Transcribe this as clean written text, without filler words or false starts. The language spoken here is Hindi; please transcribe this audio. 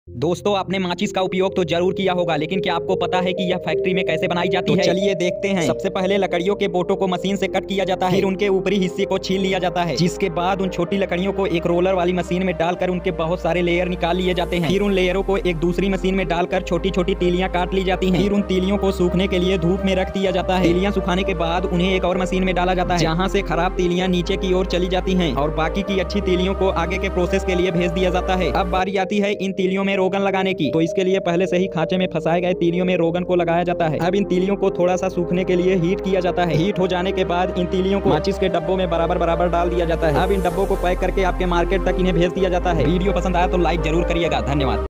दोस्तों, आपने माचिस का उपयोग तो जरूर किया होगा, लेकिन क्या आपको पता है कि यह फैक्ट्री में कैसे बनाई जाती है? चलिए देखते हैं। सबसे पहले लकड़ियों के बोटों को मशीन से कट किया जाता है, फिर उनके ऊपरी हिस्से को छील लिया जाता है, जिसके बाद उन छोटी लकड़ियों को एक रोलर वाली मशीन में डालकर उनके बहुत सारे लेयर निकाल लिए जाते हैं। फिर उन लेयरों को एक दूसरी मशीन में डालकर छोटी छोटी तीलियां काट ली जाती हैं। फिर उन तीलियों को सूखने के लिए धूप में रख दिया जाता है। तीलियां सुखाने के बाद उन्हें एक और मशीन में डाला जाता है, जहाँ से खराब तीलियां नीचे की ओर चली जाती हैं और बाकी की अच्छी तीलियों को आगे के प्रोसेस के लिए भेज दिया जाता है। अब बारी आती है इन तीलियों में रोगन लगाने की। तो इसके लिए पहले से ही खांचे में फंसाए गए तीलियों में रोगन को लगाया जाता है। अब इन तीलियों को थोड़ा सा सूखने के लिए हीट किया जाता है। हीट हो जाने के बाद इन तीलियों को माचिस के डब्बों में बराबर बराबर डाल दिया जाता है। अब इन डब्बों को पैक करके आपके मार्केट तक इन्हें भेज दिया जाता है। वीडियो पसंद आया तो लाइक जरूर करिएगा। धन्यवाद।